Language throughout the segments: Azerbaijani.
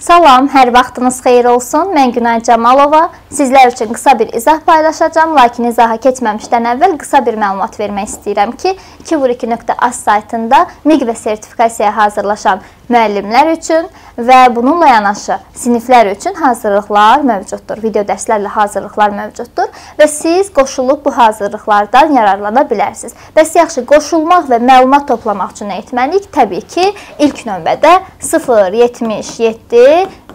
Salam, hər vaxtınız xeyir olsun. Mən Günay Camalova. Sizlər üçün qısa bir izah paylaşacağım. Lakin izaha keçməmişdən əvvəl qısa bir məlumat vermək istəyirəm ki, 2vur2.az saytında MİQ və sertifikasiyaya hazırlaşan müəllimlər üçün və bununla yanaşı siniflər üçün hazırlıqlar mövcuddur. Video dərslərlə hazırlıqlar mövcuddur və siz qoşulub bu hazırlıqlardan yararlana bilərsiniz. Bəs yaxşı, qoşulmaq və məlumat toplamaq üçün nə etməliyik? Təbii ki, ilk növbədə 077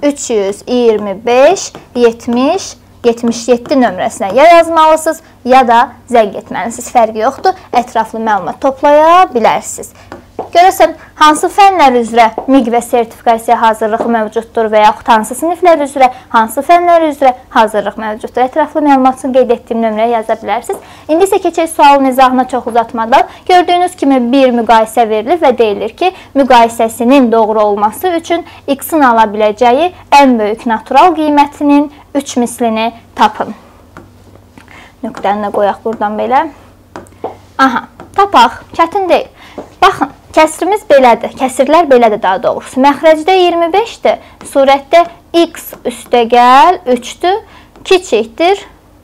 325 70 77 nömrəsinə ya yazmalısınız, ya da zəng etməlisiniz. Fərqi yoxdur. Ətraflı məlumat toplaya bilərsiniz. Görəsən, hansı fənlər üzrə MİQ və sertifikasiya hazırlığı mövcuddur və yaxud hansı siniflər üzrə, hansı fənlər üzrə hazırlıq mövcuddur? Ətraflı məlumat üçün qeyd etdiyim nömrəyə yaza bilərsiniz. İndi isə keçək sualın izahına çox uzatmadan. Gördüyünüz kimi bir müqayisə verilir və deyilir ki, müqayisəsinin doğru olması üçün x-in ala biləcəyi ən böyük natural qiymətinin 3 mislini tapın. Nöqtəni də qoyaq buradan belə. Aha, tapaq. Çətin deyil. Baxın. Kəsrimiz belədir, kəsirlər belədir daha doğrusu. Məxrəcdə 25-dir, surətdə x üstəgəl 3-dür, kiçikdir.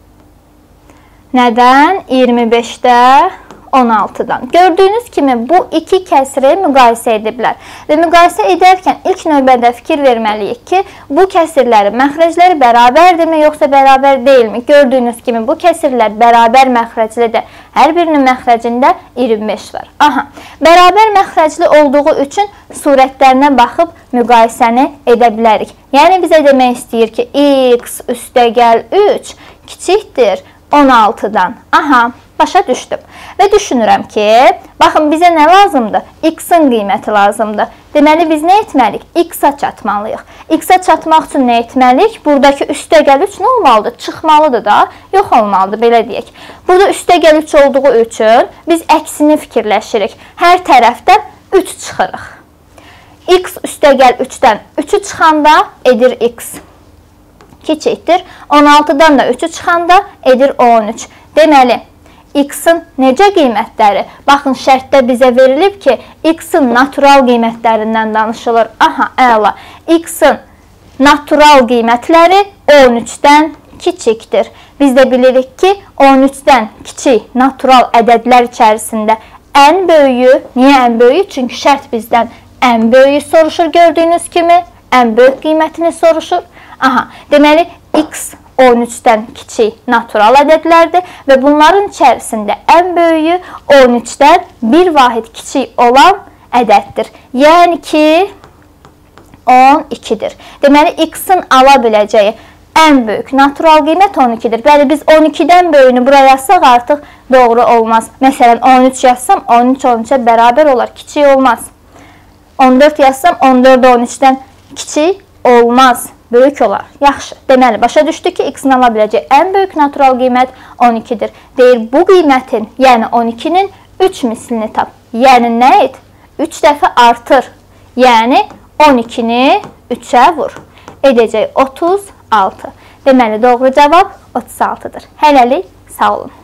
Nədən? 25-də 16-dan. Gördüyünüz kimi bu iki kəsiri müqayisə ediblər. Və müqayisə edərkən ilk növbədə fikir verməliyik ki, bu kəsirlərin məxrəcləri bərabərdirmi, yoxsa bərabər deyilmi? Gördüyünüz kimi bu kəsirlər bərabər məxrəclidir. Hər birinin məxrəcində 25 var. Aha, bərabər məxrəcli olduğu üçün surətlərinə baxıb müqayisəni edə bilərik. Yəni bizə demək istəyir ki, x üstəgəl 3 kiçikdir 16-dan. Aha, başa düşdüm. Və düşünürəm ki, baxın, bizə nə lazımdır? X-in qiyməti lazımdır. Deməli, biz nə etməliyik? X-a çatmalıyıq. X-a çatmaq üçün nə etməliyik? Buradakı üstəgəl 3 nə olmalıdır? Çıxmalıdır da, yox olmalıdır, belə deyək. Burada üstəgəl 3 olduğu üçün biz əksini fikirləşirik. Hər tərəfdən 3 çıxırıq. X üstəgəl 3-dən 3'ü çıxanda edir x. Kiçikdir. 16-dan da 3'ü çıxanda edir 13. Deməli, x-in necə qiymətləri? Baxın, şərtdə bizə verilib ki, x-in natural qiymətlərindən danışılır. Aha, əla. X-in natural qiymətləri 13-dən kiçikdir. Biz də bilirik ki, 13-dən kiçik natural ədədlər içərisində ən böyüyü, niyə ən böyüyü? Çünki şərt bizdən ən böyüyü soruşur, gördüyünüz kimi, ən böyük qiymətini soruşur. Aha, deməli, x 13-dən kiçik natural ədədlərdir və bunların içərisində ən böyüyü 13-dən bir vahid kiçik olan ədəddir. Yəni ki, 12-dir. Deməli, x-in ala biləcəyi ən böyük natural qiymət 12-dir. Bəli, biz 12-dən böyüyünü buraya yazsaq artıq doğru olmaz. Məsələn, 13 yazsam, 13 13-ə bərabər olar, kiçik olmaz. 14 yazsam, 14 13-dən kiçik olmaz. Böyük olar. Yaxşı. Deməli, başa düşdü ki, x-in ala biləcəyi ən böyük natural qiymət 12-dir. Deyir, bu qiymətin, yəni 12-nin 3 mislini tap. Yəni nə et? 3 dəfə artır. Yəni 12-ni 3-ə vur. Edəcək 36. Deməli, doğru cavab 36-dır. Hələlik, sağ olun.